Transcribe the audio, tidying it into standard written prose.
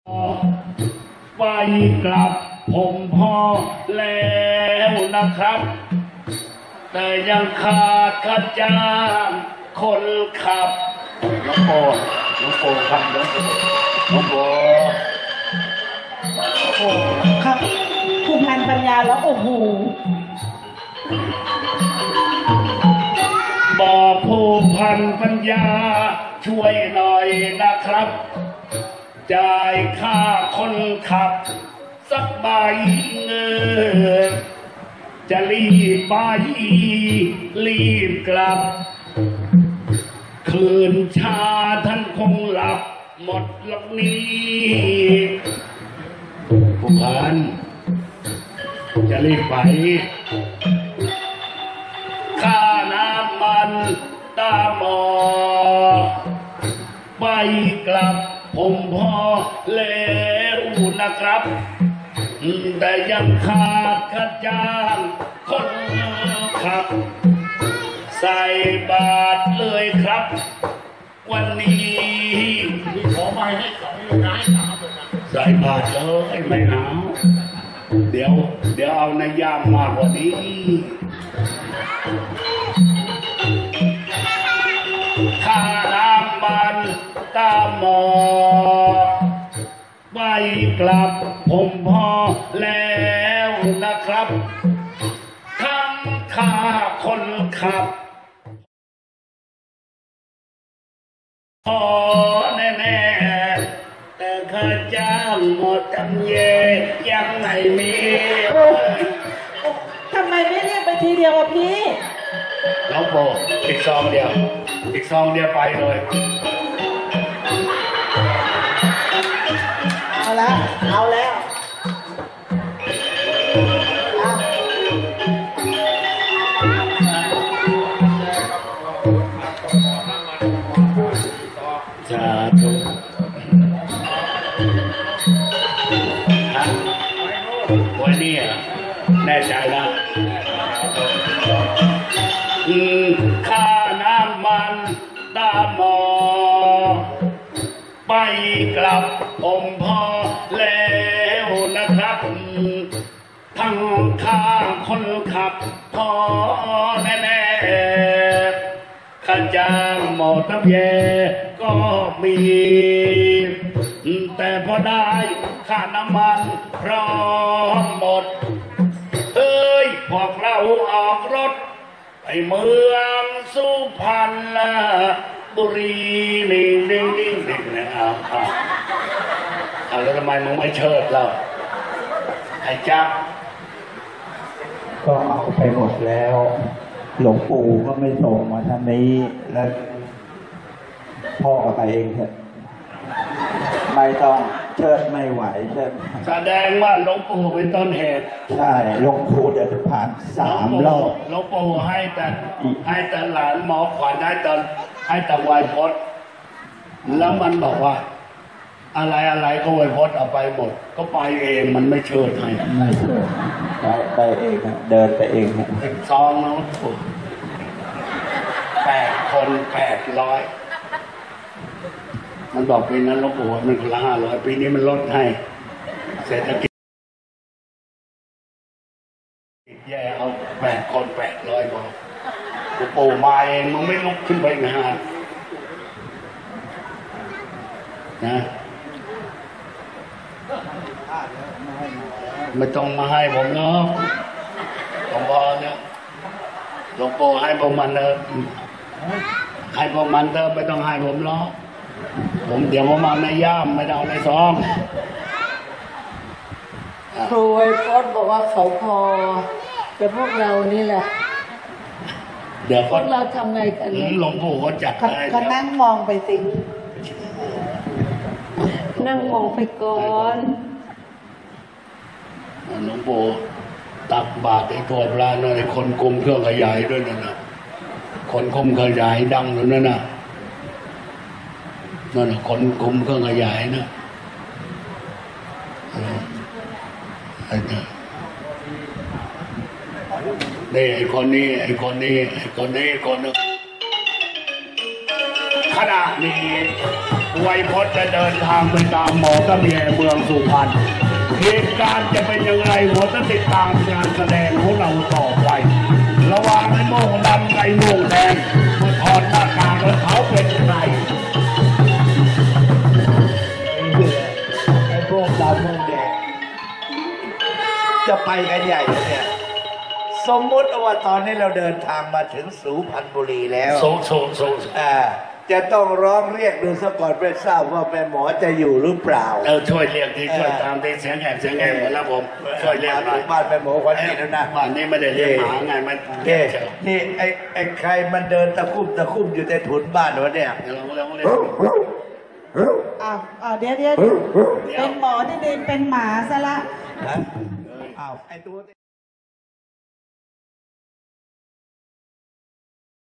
ไปกลับผมพอแล้วนะครับแต่ยังขาดค่าจ้างคนขับน้องโปครับน้องโปโอ้ครับผู้พันปัญญาแล้วโอ้โหบอกผู้พันปัญญาช่วยหน่อยนะครับจ่ายค่าคนขับสักใบเงินจะรีบไปรีบกลับคืนชาท่านคงหลับหมดหลับนี้ผู้พันจะรีบไปค่าน้ำมันตาหมอไปกลับผมพอแล้วนะครับแต่ยังขาดค่าจ้างคนขับใส่บาทเลยครับวันนี้ขอไปให้สองเลยนะใส่บาทเลยไม่เอาเดี๋ยวเอาในย่ามมากกว่านี้ค่าน้ำมันตามหมอไปกลับผมพอแล้วนะครับทั้งค่าคนขับพอแน่ๆแต่ค่าจ้างหมดจำเยยังไม่มีทำไมไม่เรียกไปทีเดียวอะพี่น้องโบอีกซองเดียวไปเลยเอาแล้วสาธุวันนี้แน่ใจนะค่าน้ำมันตาหมอไปกลับผมพอแล้วนะครับทั้งค่าคนขับพอแน่ๆค่าจ้างหมอตะเยก็มีแต่พอได้ค่าน้ำมันพร้อมหมดเฮ้ยพวกเราออกรถไปเมืองสุพรรณบุรีนิ่งนะครับแล้วทำไมมึงไม่เชิดเราไอ้จ๊ะก็เอาไปหมดแล้วหลวงปู่ก็ไม่ส่งมาท่านนี้แล้วพ่อก็ไปเองเถอะไม่ต้องเชิดไม่ไหวเชิดแสดงว่าหลวงปู่เป็นต้นเหตุใช่หลวงปู่เดินผ่าน3 รอบหลวงปู่ให้แต่หลานหมอขวัญให้แต่ไวยพจน์แล้วมันบอกว่าอะไรก็ไวยพจน์เอาไปหมดก็ไปเองมันไม่เชิดให้ไม่เชิดไปเองเดินไปเองซองนะ8 คน800มันบอกปีนั้นหลวงปู่มันคนละ500ปีนี้มันลดให้เศรษฐกิจแย่เอา8 คน800บอกหลวงปู่มาเองมึงไม่ลุกขึ้นไปงานนะไม่ต้องมาให้ผมเนาะผมพอเนี่ยหลวงปู่ให้พวกมันเถอะให้พวกมันเถอะไม่ต้องให้ผมหรอกผมเดี๋ยวผมเอาในย่ามไม่ได้เอาในซองครูไอพจน์บอกว่าเขาพอแต่พวกเรานี่แหละเดี๋ยวพวกเราทำไงกันหลวงปู่ก็จัดให้ก็นั่งมองไปสินั่งมองไปก่อนหลวงปู่ตักบาตรไอ้ตัวพระนั่นไอ้คนคุมเครื่องขยายด้วยนั่นนะคนคุมขยายดังอยู่นั่นน่ะนั่นคนคุมเครื่องขยายนะไอ้คนนี้คนนึงขณะนี้ไวยพจน์จะเดินทางไปตามหมอตะเมียเมืองสุพรรณเหตุการณ์จะเป็นยังไงหัวจะติดตามงานแสดงของเราต่อไประหว่างไอ้โม่งดำไอ้โม่งแดงมาถอดหน้ากากแล้วเขาเป็นใครไอ้พวกดาวพวกแดงจะไปกันใหญ่เนี่ยสมมติว่าตอนนี้เราเดินทางมาถึงสุพรรณบุรีแล้วโซจะต้องร้องเรียกดูซะก่อนเพื่อทราบว่าแม่หมอจะอยู่หรือเปล่าช่วยเรียกทีช่วยตามทีเสียงแหบหมดแล้วผมช่วยเรียกหน่อยบ้านแม่หมอคนนี้แล้วนะบ้านนี้ไม่ได้เรียกหมาไงมันนี่ไอ้ใครมันเดินตะคุ่มอยู่ในถุนบ้านวะเนี่ยเดี๋ยวเป็นหมอที่เดินเป็นหมาซะละไอ้ตัว